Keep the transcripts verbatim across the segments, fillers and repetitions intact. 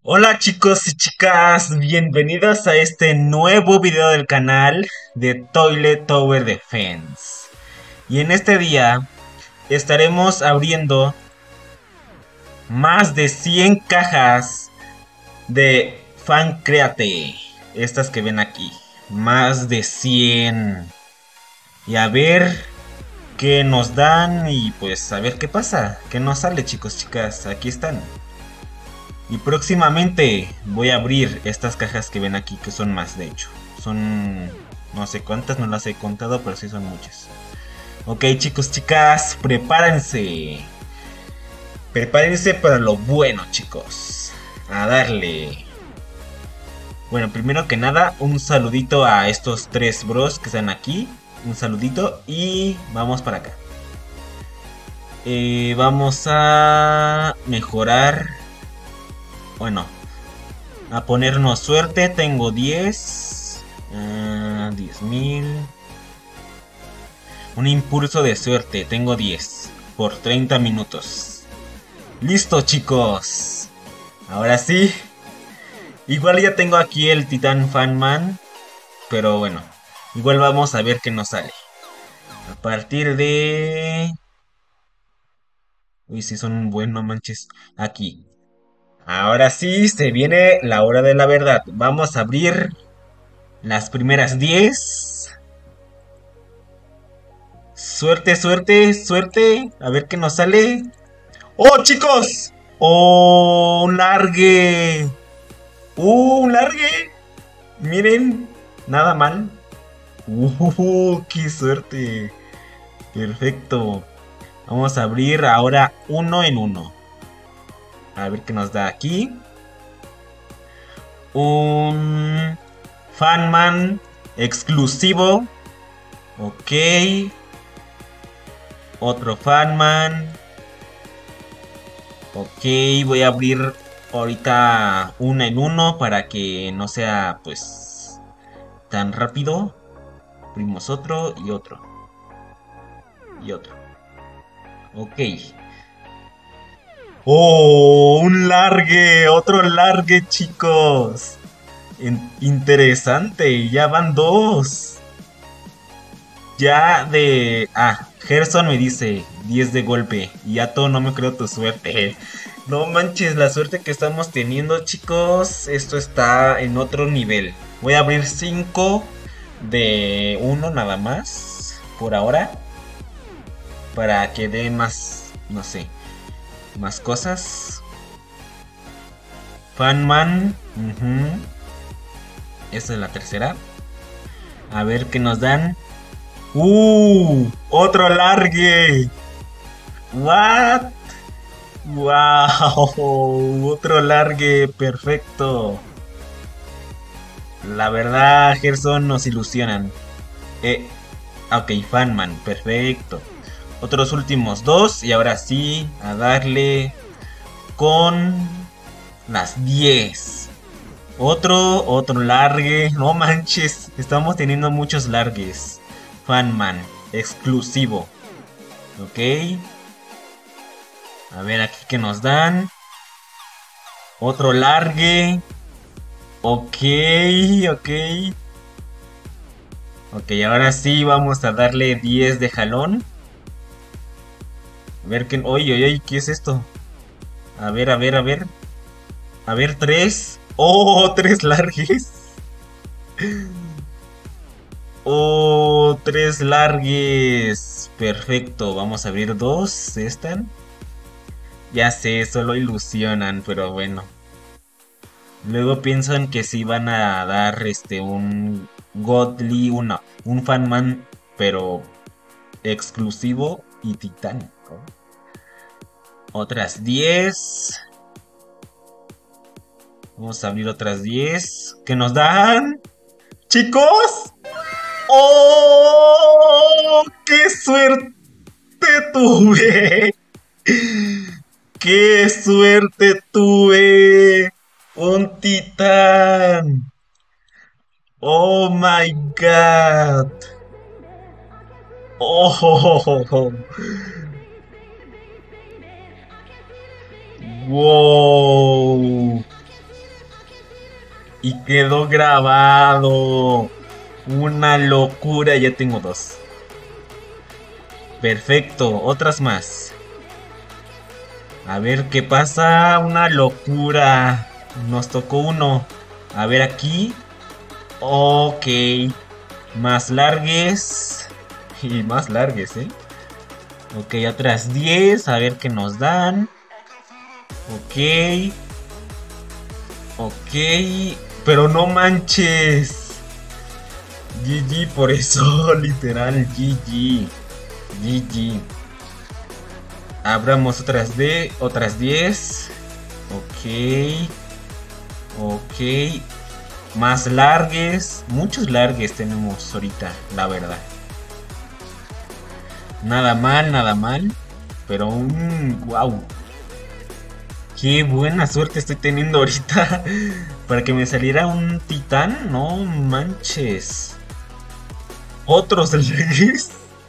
Hola chicos y chicas, bienvenidos a este nuevo video del canal de Toilet Tower Defense. Y en este día estaremos abriendo más de cien cajas de Fancreate. Estas que ven aquí, más de cien. Y a ver qué nos dan y pues a ver qué pasa, qué nos sale chicos, chicas, aquí están. Y próximamente voy a abrir estas cajas que ven aquí, que son más de hecho. Son no sé cuántas, no las he contado, pero sí son muchas. Ok chicos, chicas, prepárense. Prepárense para lo bueno chicos. A darle. Bueno, primero que nada, un saludito a estos tres bros que están aquí. Un saludito y vamos para acá. Eh, vamos a mejorar. Bueno, a ponernos suerte. Tengo diez. Uh, diez mil. Un impulso de suerte. Tengo diez. Por treinta minutos. Listo chicos. Ahora sí. Igual ya tengo aquí el Titán Fanman. Pero bueno. Igual vamos a ver qué nos sale. A partir de... Uy, si son un buen, no manches. Aquí. Ahora sí, se viene la hora de la verdad. Vamos a abrir las primeras diez. Suerte, suerte, suerte. A ver qué nos sale. ¡Oh, chicos! ¡Oh, un largue! ¡Uh, un largue! Miren, nada mal. ¡Uh, qué suerte! Perfecto. Vamos a abrir ahora uno en uno. A ver qué nos da aquí. Un Fanman exclusivo. Ok. Otro Fanman. Ok, voy a abrir ahorita uno en uno para que no sea pues tan rápido. Abrimos otro y otro. Y otro. Ok. ¡Oh! Un largue. Otro largue, chicos. In- interesante. Ya van dos. Ya de... Ah, Gerson me dice diez de golpe. Y ya todo no me creo tu suerte. No manches, la suerte que estamos teniendo, chicos. Esto está en otro nivel. Voy a abrir cinco de uno nada más. Por ahora. Para que dé más, no sé, más cosas. Fanman. Uh-huh. Esta es la tercera. A ver qué nos dan. ¡Uh! ¡Otro largue! ¿What? ¡Wow! Otro largue, perfecto. La verdad, Gerson nos ilusionan. Eh, ok, Fanman, perfecto. Otros últimos dos y ahora sí, a darle con las diez. Otro, otro largue. No manches, estamos teniendo muchos largues. Fanman, exclusivo. Ok. A ver aquí que nos dan. Otro largue. Ok, ok. Ok, ahora sí vamos a darle diez de jalón. A ver qué... Oye, oye, ¿qué es esto? A ver, a ver, a ver. A ver, tres. Oh, tres largues. Oh, tres largues. Perfecto, vamos a abrir dos. ¿Están? Ya sé, solo ilusionan, pero bueno. Luego piensan que sí van a dar este un Godly, una, un Fanman, pero exclusivo y titánico. Otras diez. Vamos a abrir otras diez. ¿Qué nos dan? ¡Chicos! ¡Oh! ¡Qué suerte tuve! ¡Qué suerte tuve! ¡Un titán! ¡Oh my god! ¡Oh! ¡Wow! Y quedó grabado. Una locura, ya tengo dos. Perfecto, otras más. A ver qué pasa. Una locura. Nos tocó uno. A ver aquí. Ok. Más largues. Y más largues, ¿eh? Ok, otras diez. A ver qué nos dan. Ok. Ok. Pero no manches. G G por eso, literal. G G. G G. Abramos otras de otras diez. Ok. Ok. Más largues. Muchos largues tenemos ahorita, la verdad. Nada mal, nada mal. Pero un... wow. Qué buena suerte estoy teniendo ahorita. Para que me saliera un titán. No manches. Otros largues.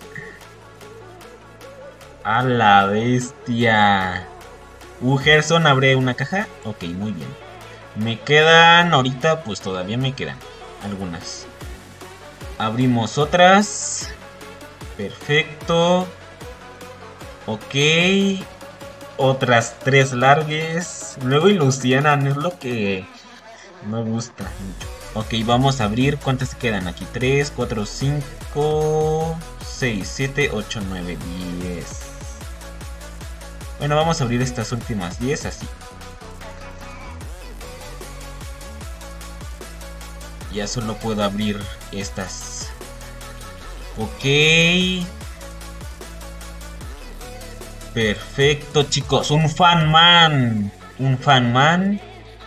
A la bestia. Uh, Gerson, abre una caja. Ok, muy bien. Me quedan ahorita, pues todavía me quedan algunas. Abrimos otras. Perfecto. Ok. Otras tres largues. Luego ilusionan, es lo que me gusta mucho. Ok, vamos a abrir. ¿Cuántas se quedan aquí? tres, cuatro, cinco, seis, siete, ocho, nueve, diez. Bueno, vamos a abrir estas últimas diez así. Ya solo puedo abrir estas. Ok. Perfecto, chicos. Un fan man. Un fan man.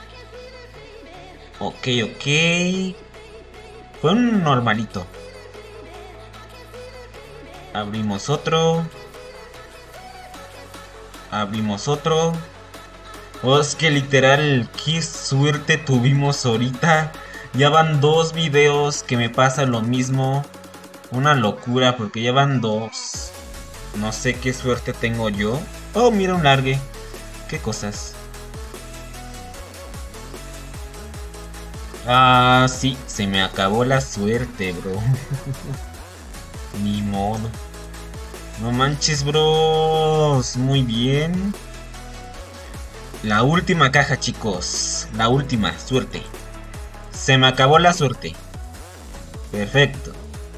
Ok, ok. Fue un normalito. Abrimos otro. Abrimos otro. Oh, es que literal, qué suerte tuvimos ahorita. Ya van dos videos que me pasa lo mismo. Una locura porque ya van dos. No sé qué suerte tengo yo. Oh, mira un largue. Qué cosas. Ah, sí, se me acabó la suerte, bro. Ni modo. No manches, bros. Muy bien. La última caja, chicos. La última, suerte. Se me acabó la suerte. Perfecto.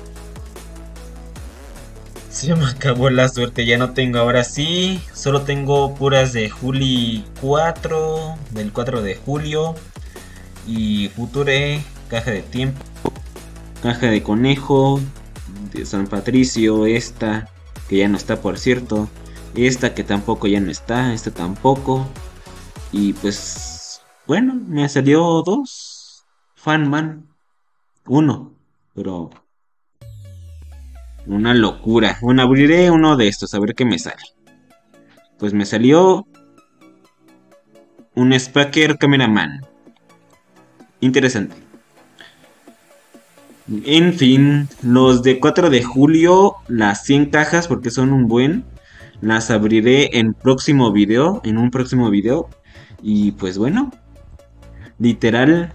Se me acabó la suerte, ya no tengo ahora sí. Solo tengo puras de Juli cuatro. Del cuatro de julio. Y Future. Caja de tiempo. Caja de conejo. De San Patricio. Esta. Que ya no está, por cierto. Esta que tampoco ya no está. Esta tampoco. Y pues... bueno, me salió dos. Fanman. Uno. Pero... una locura. Bueno, abriré uno de estos a ver qué me sale. Pues me salió un Spacker Cameraman. Interesante. En fin, los de cuatro de julio, las cien cajas, porque son un buen, las abriré en próximo video, en un próximo video. Y pues bueno, literal,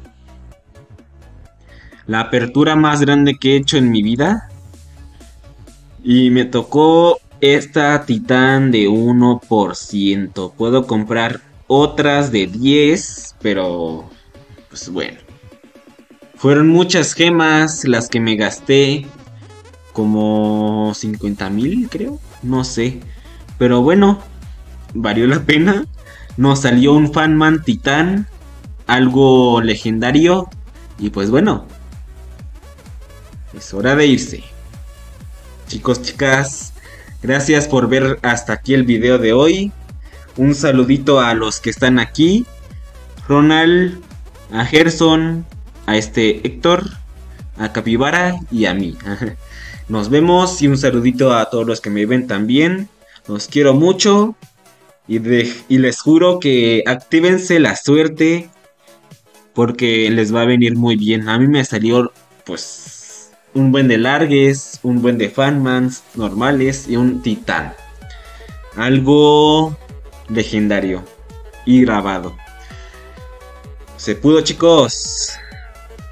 la apertura más grande que he hecho en mi vida. Y me tocó esta Titán de uno por ciento. Puedo comprar otras de diez, pero pues bueno. Fueron muchas gemas las que me gasté. Como cincuenta mil, creo. No sé. Pero bueno, valió la pena. Nos salió un Fanman Titán. Algo legendario. Y pues bueno, es hora de irse. Chicos, chicas, gracias por ver hasta aquí el video de hoy. Un saludito a los que están aquí. Ronald, a Gerson, a este Héctor, a Capibara y a mí. Nos vemos y un saludito a todos los que me ven también. Los quiero mucho y, de, y les juro que actívense la suerte porque les va a venir muy bien. A mí me salió pues un buen de largues, un buen de fanmans normales y un titán. Algo legendario y grabado. Se pudo, chicos.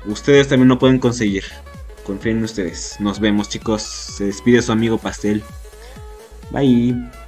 ustedes también lo pueden conseguir. Confíen en ustedes. Nos vemos, chicos. Se despide su amigo Pastel. Bye.